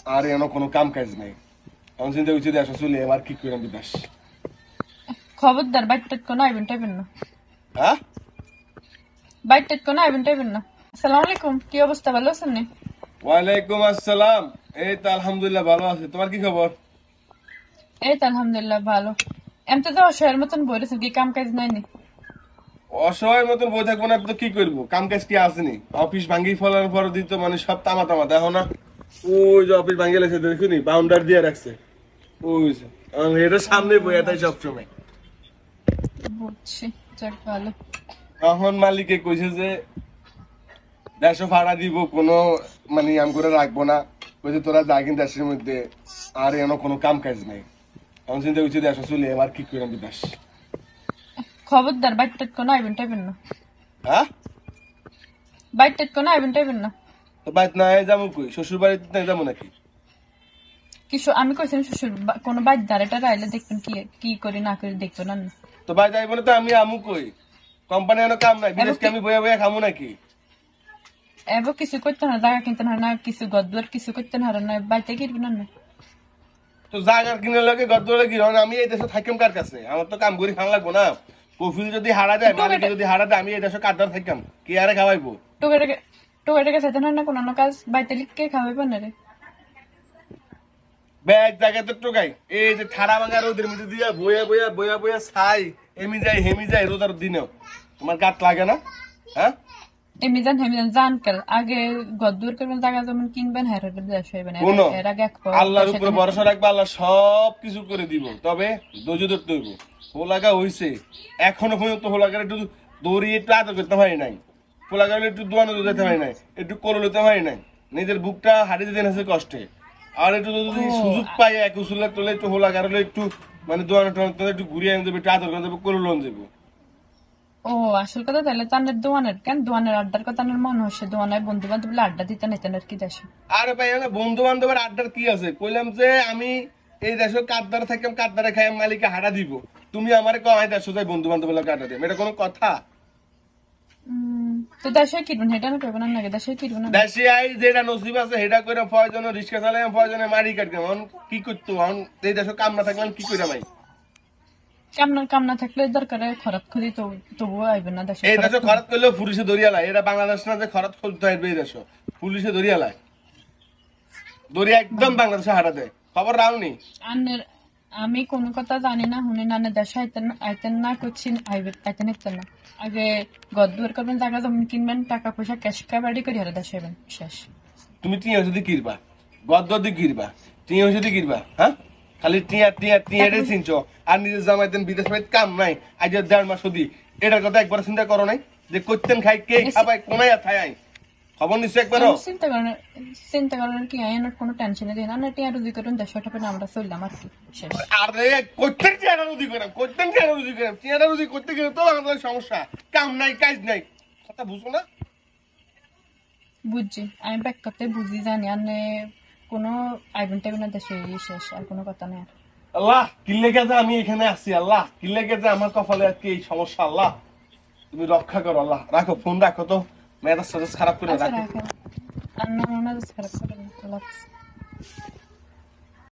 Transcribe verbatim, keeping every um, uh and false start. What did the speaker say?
আর N কোনো কাম কাজ নাই। আমি চিন্তা করছি দেশ চলে এবার কি করলাম বিদেশ। খবরদার বাইটটাত কোনো আইবেন টাইবেন না। হ্যাঁ বাইটটাত কোনো আইবেন টাইবেন না। আসসালামু আলাইকুম, কি অবস্থা, ভালো আছেন নি? ওয়ালাইকুম আসসালাম। এই তো আলহামদুলিল্লাহ ভালো আছি, তোমার কি খবর? এই তো আলহামদুলিল্লাহ ভালো। এমনি তো অসহায়ের মতন বলেছেন, কি কাম কাজ নাই নি? অসহায়ের মতন বই থাকবো না তো কি করবো, কাম কাজ কি আসেনি? অফিস ভাঙ্গি ফলার পর দিত মানে সব তামা তামা দেখো না, ওই যে অফিস ভাঙ্গি লেছে দেখুনি, বাউন্ডার দিয়ে রাখছে ওই যে, আমি এটার সামনে বইয়া তাই সবসময়। বুঝছি, যাক ভালো। তখন মালিকে কইছে যে দেড়শো ভাড়া দিব, কোনো মানে আম করে রাখবো না, কইছে তোরা যা কিন্তু দেশের মধ্যে আর এন কোনো কাম কাজ নাই। আমি চিন্তা করছি দেশ চলে এবার কি করলাম বিদেশ। খবরদার বাইটটাত কোনো আইবেন টাইবেন না। হ্যাঁ বাইটটাত কোনো আইবেন টাইবেন না। তো বাইত না যাবো কই, শ্বশুর বাড়িতে না যাবো নাকি? কিছু আমি কইছিলাম শ্বশুর বা- কোনো বাইট দাঁড়াটা রাইলে দেখবেন কি কি করি না করি দেখবেন না। তো ভাই যাইব না তো আমি আমু কই, কোম্পানি এনে কাম নাই, বিদেশ কি আমি বইয়া বইয়া খামু নাকি? এবার কিছু করতে না, জায়গা কিনতে না, না কিছু গদ্দুয়ার কিছু করতে না, না বাইতে কিনবেন না। তো জায়গার কিনে লাগে গদ্দরে কি রন, আমি এই দেশে থাকতাম কার কাছে? আমার তো কাম করি খান লাগবো না। কফিল যদি হারা যায়, মালিক যদি হারা যায়, আমি এই দেশে কাদ্দার থাকতাম, কে আরে খাওয়াইবো? টোকেটাকে টোকেটাকে সাথে না কোনো না কাজ বাইতে লিখকে খাওয়াবে না রে। ব্যাগ জায়গাতে টোকাই, এই যে ঠাড়া ভাঙা রোদের মধ্যে দিয়া বইয়া বইয়া বইয়া বইয়া ছাই এমি যায় হেমি যায় রোদার দিনেও, তোমার গাত লাগে না? হ্যাঁ এমনি জান হেমি জান জান কাল আগে গদ্দুর করবেন, জায়গা জমিন কিনবেন, হ্যাঁ দেশ হইবেন। কোনো এর আগে এক আল্লাহর উপরে ভরসা রাখবা, আল্লাহ সব কিছু করে দিব, তবে ধৈর্য ধরতে হইব। হোলাগা হইছে এখনো পর্যন্ত, হোলাগার একটু দৌড়ি একটু আদর করতে পারি নাই, হোলাগার একটু দোয়ানো যেতে পারি নাই, একটু কোলো নিতে পারি নাই, নিজের বুকটা হারিয়ে দিতে আছে কষ্টে। আর একটু যদি সুযোগ পাই এক উসুলের তোলে একটু হোলাগার হলে একটু মানে দোয়ানো টোয়ানো একটু ঘুরিয়ে আনতে দেবে, একটু আদর করে দেবো, কোলো লোন দেবো। ও আসল কথা তাহলে তানের দোয়ানের কেন দোয়ানের আড্ডার কথা আমার মনে হচ্ছে, দোয়ানের বন্ধু বান্ধব আড্ডা দিতে নিতেন আর কি দেশে। আরে ভাই না বন্ধু বান্ধবের আড্ডার কি আছে, কইলাম যে আমি এই দেশে কাদ্দারে থাকতাম, কাদ্দারে খাই মালিকে হারা দিব, তুমি আমারে কয় দেশ যাই বন্ধু বান্ধবের লোক আড্ডা দিব, এটা কোনো কথা? উম তো দেশে কিনবেন, এটা না করবেন না, দেশে কিনবেন না। দেশে আই যেটা নসিব আছে সেটা করে ফয়জনে রিক্সা চালাইম, ফয়জনে মারি কাটতাম, এখন কি করতো, এখন এই দেশে কাম না থাকলে কি কইরাম? ভাই কামনা কামনা থাকলে দরকারে খরাত খুঁজি তো তবুও আইবেন না দেশে। এই দেশে খরচ করলেও পুলিশে ধরিয়া লাই, এটা বাংলাদেশ না যে খরচ করতে আসবে, এই দেশে পুলিশে ধরিয়া লাই, ধরিয়া একদম বাংলাদেশে হারা দেয়, খবর রাওনি? আনের আমি কোনো কথা জানি না, শুনি না, দেশে আইতেন আইতেন না করছি, আইতেন আইতেন না। আগে গদ্দুয়ার করবেন, জায়গা জমিন কিনবেন, টাকা পয়সা ক্যাশ কাবাডি করে হারে দেশে আইবেন, শেষ। তুমি টিয়া যদি কিরবা, গদ্দ দি কিরবা, টিয়া যদি কিরবা, হ্যাঁ খালি টিয়া টিয়া টিয়া রে চিনছ, আর নিজের জামাইতেন বিদেশ বাড়িতে কাম নাই, আজ দেড় মাস অধি, এটার কথা একবার চিন্তা করো নাই যে করতেন খাই কে খাবাই কোনাই থাই আই, খবর নিশ্চয় একবারও? চিন্তা করেন, চিন্তা করেন কি আইনের কোনো টেনশনে দিন না, টিয়া রুজি করুন, দেশে টাকা আমরা চললাম আর কি, শেষ। আরে করতেন টিয়াটা রুজি করাম, করতেন টিয়াটা রুজি করাম, টিয়াটা রুজি করতে গেলে তো আমাদের সমস্যা, কাম নাই কাজ নাই, কথা বুঝো না? বুঝছি, আমি ব্যাক করতে বুঝি জানি, আর কোনো আইবেন টাইবেন না দেশে, শেষ, আর কোনো কথা নেই। আল্লাহ কিল্লে গেছে আমি এখানে আসছি, আল্লাহ কিল্লে গেছে আমার কপালে আজকে এই সমস্যা, আল্লাহ তুমি রক্ষা করো, আল্লাহ রাখো ফোন রাখো তো, মেয়েটার সাথে খারাপ করে আচ্ছা রাখো। রাখেন, আর না খারাপ করেন, আল্লাহ হাফেজ।